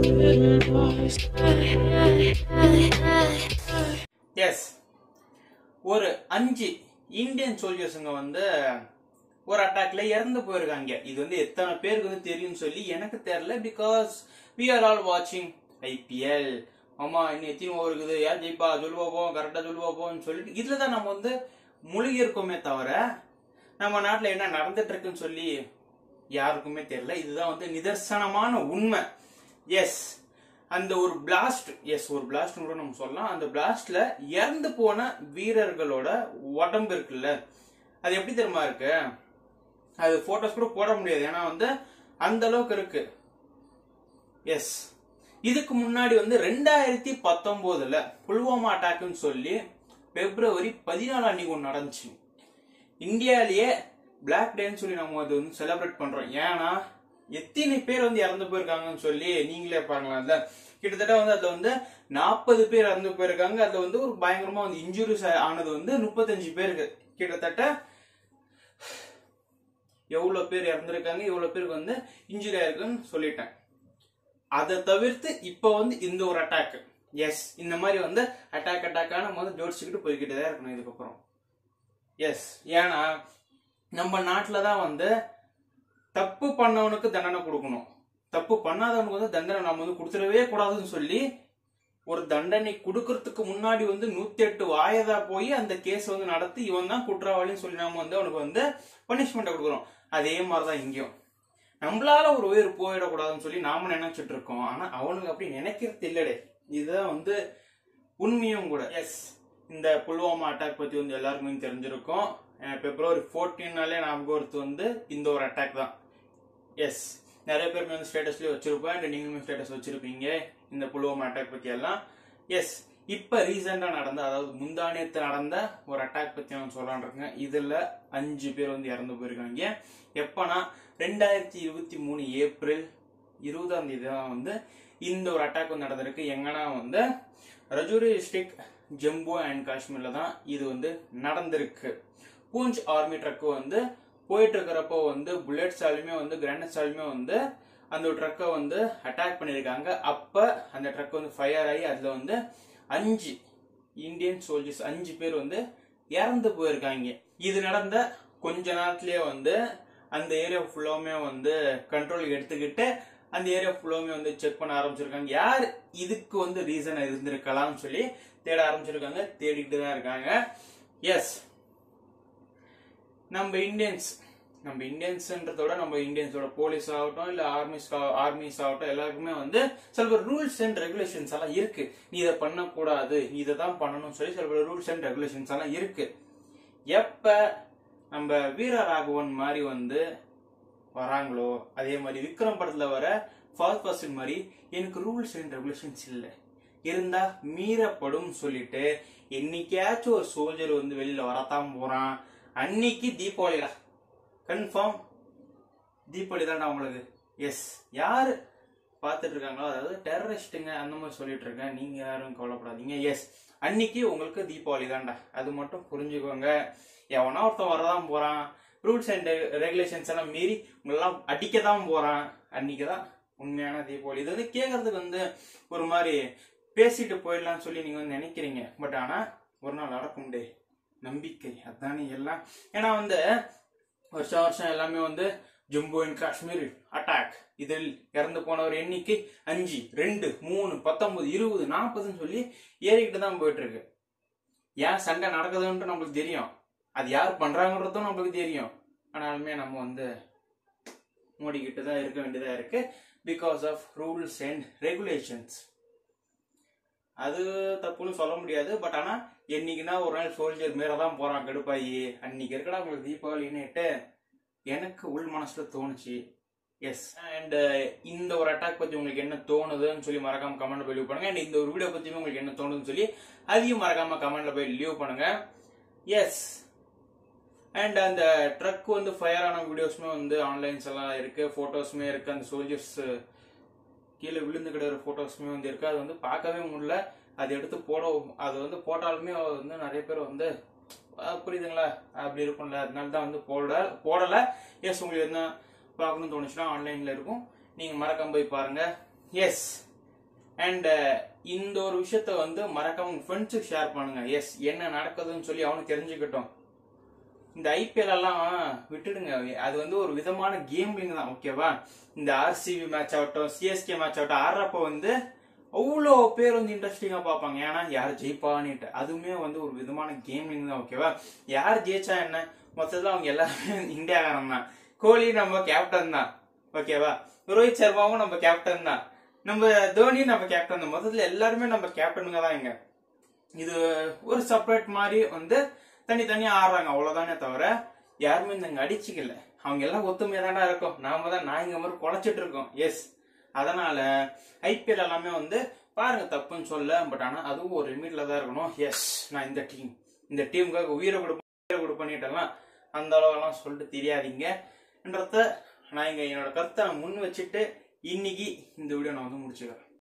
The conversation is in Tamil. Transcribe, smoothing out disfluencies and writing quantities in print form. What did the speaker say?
எஸ், ஒரு 5 இந்தியன் சோல்ஜர்ஸுங்க வந்து ஒரு அட்டாக்ல இறந்து போயிருக்காங்க. இது வந்து எத்தனை பேருக்கு வந்து தெரியும் சொல்லி எனக்கு தெரியல. Because we are all watching IPL. ஆமா, இன்னும் எத்தனை ஓவர் இருக்குது, யார் ஜெயிப்பா, சொல்லுவோம் கரெக்டா சொல்லுவோம்னு சொல்லிட்டு இதுலதான் நம்ம வந்து முழுகி இருக்கோமே தவிர நம்ம நாட்டுல என்ன நடந்துட்டு இருக்குன்னு சொல்லி யாருக்குமே தெரியல. இதுதான் வந்து நிதர்சனமான உண்மை. எஸ், அந்த ஒரு பிளாஸ்ட், ஒரு பிளாஸ்ட் கூட நம்ம சொல்லலாம். அந்த பிளாஸ்ட்ல இறந்து போன வீரர்களோட உடம்பு இருக்குல்ல, அது எப்படி தெரியுமா இருக்கு, அது போட்டோஸ் கூட போட முடியாது, ஏன்னா வந்து அந்த அளவுக்கு இருக்கு. எஸ், இதுக்கு முன்னாடி வந்து 2019 புல்வாமா அட்டாக்னு சொல்லி February 14 அன்னைக்கு ஒன்று நடந்துச்சு. இந்தியாலேயே பிளாக் டேன்னு சொல்லி நம்ம அது வந்து செலிப்ரேட் பண்றோம். ஏன்னா எத்தனை பேர் வந்து இறந்து போயிருக்காங்கன்னு சொல்லி நீங்களே பாருங்களாம்ல. கிட்டத்தட்ட வந்து அதுல வந்து 40 பேர் இறந்து போயிருக்காங்க. அதுல வந்து ஒரு பயங்கரமா வந்து இன்ஜுரிஸ் ஆனது வந்து 35 பேருக்கு. கிட்டத்தட்ட எவ்வளவு பேர் இறந்துருக்காங்க, எவ்வளவு பேருக்கு வந்து இன்ஜுரி ஆயிருக்குன்னு சொல்லிட்டேன். அதை தவிர்த்து இப்ப வந்து இந்த ஒரு அட்டாக், எஸ், இந்த மாதிரி வந்து அட்டாக்கான நம்ம வந்து ஜோடிச்சுக்கிட்டு போய்கிட்டே தான் இருக்கணும் இதுக்கப்புறம். எஸ், ஏன்னா நம்ம நாட்டுலதான் வந்து தப்பு பண்ணவனுக்கு தண்டனை கொடுக்கணும், தப்பு பண்ணாதவனுக்கு வந்து தண்டனை நம்ம வந்து கொடுத்துடவே கூடாதுன்னு சொல்லி ஒரு தண்டனை கொடுக்கறதுக்கு முன்னாடி வந்து 108 வாயதா போய் அந்த கேஸ் வந்து நடத்தி இவன் தான் குற்றவாளின்னு சொல்லி நாம வந்து அவனுக்கு வந்து பனிஷ்மெண்ட் கொடுக்குறோம். அதே மாதிரிதான் இங்கேயும் நம்மளால ஒரு உயிர் போயிடக்கூடாதுன்னு சொல்லி நாம நினைச்சிட்டு இருக்கோம். ஆனா அவனுக்கு அப்படி நினைக்கிறது இல்லடே. இதுதான் வந்து உண்மையும் கூட. எஸ், இந்த புல்வாமா அட்டாக் பத்தி வந்து எல்லாருக்குமே தெரிஞ்சிருக்கும். February 14 ஞாபகம் வந்து இந்த ஒரு அட்டாக் தான். எஸ், நிறைய பேருக்கு வந்து ஸ்டேட்டஸ்லயே வச்சிருப்பேன், நீங்களுமே ஸ்டேட்டஸ் வச்சிருப்பீங்க இந்த புல்வாமா அட்டாக் பத்தி எல்லாம். எஸ், இப்ப ரீசெண்டா நடந்த, அதாவது முந்தானேத்து நடந்த ஒரு அட்டாக் பத்தி நான் சொல்லலான் இருக்கேன். இதுல 5 பேர் வந்து இறந்து போயிருக்காங்க. எப்பனா 2023 ஏப்ரல் 20 தான் வந்து இந்த ஒரு அட்டாக் வந்து நடந்திருக்கு. எங்கன்னா வந்து ரஜோரி டிஸ்ட்ரிக்ட், ஜம்மு அண்ட் காஷ்மீர்ல தான் இது வந்து நடந்திருக்கு. பூஞ்ச் ஆர்மி ட்ரக் வந்து போயிட்டு இருக்கிறப்போ வந்து புல்லட்ஸாலுமே வந்து கிரானைட்ஸாலுமே வந்து அந்த ஒரு ட்ரக்கை வந்து அட்டாக் பண்ணிருக்காங்க. அப்ப அந்த ட்ரக் வந்து ஃபயர் ஆகி அதுல வந்து 5 இந்தியன் சோல்ஜர்ஸ் 5 பேர் வந்து இறந்து போயிருக்காங்க. இது நடந்த கொஞ்ச நேரத்திலேயே வந்து அந்த ஏரியா ஃபுல்லாவுமே வந்து கண்ட்ரோல் எடுத்துக்கிட்டு அந்த ஏரியா ஃபுல்லாவுமே வந்து செக் பண்ண ஆரம்பிச்சிருக்காங்க. யார் இதுக்கு வந்து ரீசன் இருந்திருக்கலாம்னு சொல்லி தேட ஆரம்பிச்சிருக்காங்க, தேடிட்டு தான் இருக்காங்க. எஸ், நம்ம இந்தியன்ஸ்ன்றதோட நம்ம இந்தியன்ஸோட போலீஸ் ஆகட்டும் இல்ல ஆர்மிஸ் ஆகட்டும் எல்லாருக்குமே வந்து சில ரூல்ஸ் அண்ட் ரெகுலேஷன்ஸ் எல்லாம் இருக்கு. நீ இதை பண்ணக்கூடாது, நீ இதை தான் பண்ணணும்னு சொல்லி சில ரூல்ஸ் அண்ட் ரெகுலேஷன்ஸ் எல்லாம் இருக்கு. எப்ப நம்ம வீரராகவன் மாதிரி வந்து வராங்களோ, அதே மாதிரி விக்ரம் படத்துல வர ஃபர்ஸ்ட் பர்சன் மாதிரி எனக்கு ரூல்ஸ் அண்ட் ரெகுலேஷன்ஸ் இல்லை, இருந்தா மீறப்படும் சொல்லிட்டு என்னைக்காச்சும் ஒரு சோல்ஜர் வந்து வெளியில வரத்தான் போறான். அன்னைக்கு தீபாவளிடா, கன்ஃபார்ம் தீபாவளி தான்டா உங்களுக்கு. எஸ், யாரு பார்த்துட்டு இருக்காங்களோ, அதாவது டெரரிஸ்டுங்க அந்த மாதிரி சொல்லிட்டு இருக்கேன், நீங்க யாரும் கவலைப்படாதீங்க. எஸ், அன்னைக்கு உங்களுக்கு தீபாவளி தான்டா, அது மட்டும் புரிஞ்சுக்கோங்க. எவனா ஒருத்தன் வரதான் போறான், ரூல்ஸ் அண்ட் ரெகுலேஷன்ஸ் எல்லாம் மீறி உங்களெல்லாம் அடிக்கதான் போறான், அன்னைக்குதான் உண்மையான தீபாவளி. இது வந்து கேட்கறதுக்கு வந்து ஒரு மாதிரி பேசிட்டு போயிடலாம்னு சொல்லி நீங்க வந்து நினைக்கிறீங்க. பட் ஆனா ஒரு நாள் நடக்கும் டே, நம்பிக்கை அதானே எல்லாம். ஏன்னா வந்து வருஷம் எல்லாமே வந்து ஜம்மு அண்ட் காஷ்மீர் அட்டாக், இதில் இறந்து போனவர் எண்ணிக்கை 5, 2, 3, 19, 20, 40 சொல்லி ஏறிக்கிட்டு தான் போயிட்டு இருக்கு. ஏன் சண்டை நடக்குதுன்ட்டு நம்மளுக்கு தெரியும், அது யார் பண்றாங்கன்றதும் நம்மளுக்கு தெரியும். ஆனாலுமே நம்ம வந்து மூடிக்கிட்டு தான் இருக்க வேண்டியதா இருக்கு, because of rules and regulations. அது தப்புன்னு சொல்ல முடியாது. பட் ஆனா என்னைக்குன்னா ஒரு நாள் சோல்ஜர் மேலதான் போறான் கடுப்பாயி, அன்னைக்கு இருக்கடா உங்களுக்கு தீபாவளின்னுட்டு எனக்கு உள் மனசுல தோணுச்சு. எஸ், அண்ட் இந்த ஒரு அட்டாக் பத்தி உங்களுக்கு என்ன தோணுதுன்னு சொல்லி மறக்காம கமெண்ட்ல போய் லீவ் பண்ணுங்க. அண்ட் இந்த ஒரு வீடியோ பத்தியுமே உங்களுக்கு என்ன தோணுதுன்னு சொல்லி அதையும் மறக்காம கமெண்ட்ல போய் லீவ் பண்ணுங்க. எஸ், அண்ட் அந்த ட்ரக் வந்து ஃபயர் ஆன வீடியோஸ்மே வந்து ஆன்லைன்ஸ் எல்லாம் இருக்கு, போட்டோஸ்மே இருக்கு, அந்த சோல்ஜர்ஸ் கீழே விழுந்து கிடக்கிற போட்டோஸ்மே வந்து இருக்கு. அது வந்து பார்க்கவே முடியல, அது எடுத்து அது வந்து போட்டாலுமே வந்து நிறைய பேர் வந்து புரியுதுங்களா அப்படி இருக்கும்ல, அதனால தான் வந்து போடல. எஸ், உங்களுக்கு என்ன பார்க்கணும்னு தோணுச்சுன்னா ஆன்லைன்ல இருக்கும், நீங்க மறக்காம போய் பாருங்க. எஸ், அண்ட் இந்த ஒரு விஷயத்த வந்து மறக்காம உங்க ஃப்ரெண்ட்ஸுக்கு ஷேர் பண்ணுங்க. எஸ், என்ன நடக்குதுன்னு சொல்லி அவனுக்கு தெரிஞ்சுக்கிட்டோம். இந்த ஐபிஎல் எல்லாம் விட்டுடுங்க, அது வந்து ஒரு விதமான கேம்லிங் தான். ஓகேவா? இந்த ஆர்சிபி மேட்ச் ஆகட்டும், சிஎஸ்கே மேட்ச் ஆகட்டும் ஆடுறப்ப வந்து அவ்வளோ பேர் வந்து இன்ட்ரெஸ்டிங்கா பார்ப்பாங்க. ஏன்னா யார் ஜெயிப்பான்னுட்டு. அதுவுமே வந்து ஒரு விதமான கேம்லிங் தான். ஓகேவா? யார் ஜெயிச்சா என்ன, மொத்தத்துல அவங்க எல்லாருமே இந்தியாக்காரன் தான். கோலி நம்ம கேப்டன் தான். ஓகேவா? ரோஹித் சர்மாவும் நம்ம கேப்டன் தான். நம்ம தோனி நம்ம கேப்டன் தான். மொத்தத்துல எல்லாருமே நம்ம கேப்டனுங்க தான். இங்க இது ஒரு செப்பரேட் மாதிரி வந்து தனித்தனியா ஆடுறாங்க, அவ்வளவுதானே தவிர யாருமே இந்த அடிச்சுக்கல. அவங்க எல்லாம் ஒத்துமையா தானே இருக்கும். நாம தான் நாய்ங்க மாதிரி குலைச்சிட்டு இருக்கோம். எஸ், அதனால ஐபிஎல் எல்லாமே வந்து பாருங்க, தப்புன்னு சொல்ல. பட் ஆனா அதுவும் ஒரு லிமிட்ல தான் இருக்கணும். எஸ், நான் இந்த டீமுக்காக உயிரை கொடுப்பேன்னுட்டெல்லாம் அந்த அளவுலாம் சொல்லிட்டு தெரியாதீங்கன்றத நான் இங்க என்னோட கருத்தை முன் வச்சுட்டு இன்னைக்கு இந்த வீடியோ நான் வந்து முடிச்சுக்கிறேன்.